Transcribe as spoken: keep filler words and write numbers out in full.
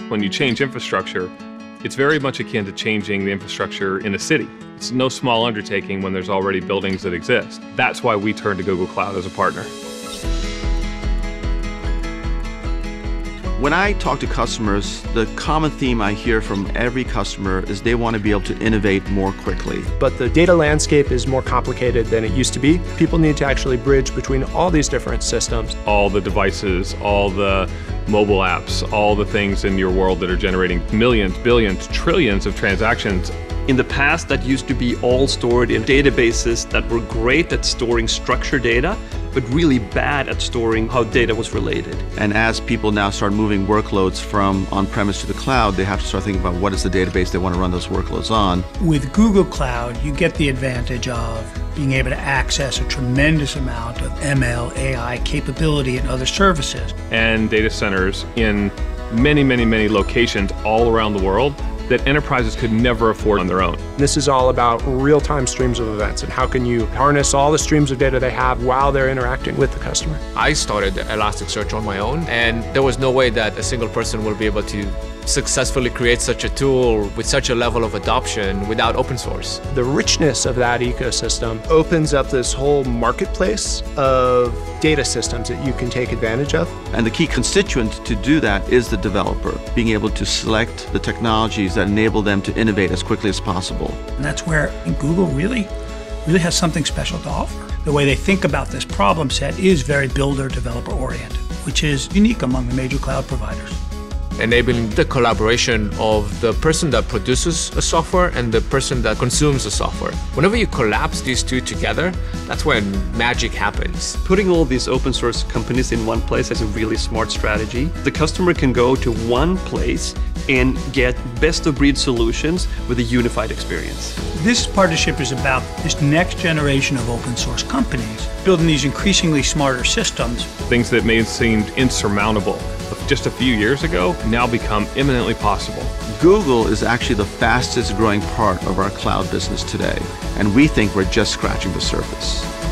When you change infrastructure, it's very much akin to changing the infrastructure in a city. It's no small undertaking when there's already buildings that exist. That's why we turn to Google Cloud as a partner. When I talk to customers, the common theme I hear from every customer is they want to be able to innovate more quickly. But the data landscape is more complicated than it used to be. People need to actually bridge between all these different systems. All the devices, all the mobile apps, all the things in your world that are generating millions, billions, trillions of transactions. In the past, that used to be all stored in databases that were great at storing structured data, but really bad at storing how data was related. And as people now start moving workloads from on-premise to the cloud, they have to start thinking about what is the database they want to run those workloads on. With Google Cloud, you get the advantage of being able to access a tremendous amount of M L, A I capability and other services. And data centers in many, many, many locations all around the world that enterprises could never afford on their own. This is all about real-time streams of events and how can you harness all the streams of data they have while they're interacting with the customer. I started Elasticsearch on my own, and there was no way that a single person will be able to successfully create such a tool with such a level of adoption without open source. The richness of that ecosystem opens up this whole marketplace of data systems that you can take advantage of. And the key constituent to do that is the developer, being able to select the technologies that enable them to innovate as quickly as possible. And that's where Google really, really has something special to offer. The way they think about this problem set is very builder-developer oriented, which is unique among the major cloud providers. Enabling the collaboration of the person that produces a software and the person that consumes the software. Whenever you collapse these two together, that's when magic happens. Putting all these open source companies in one place is a really smart strategy. The customer can go to one place and get best of breed solutions with a unified experience. This partnership is about this next generation of open source companies building these increasingly smarter systems. Things that may have seemed insurmountable just a few years ago now become imminently possible. Google is actually the fastest growing part of our cloud business today, and we think we're just scratching the surface.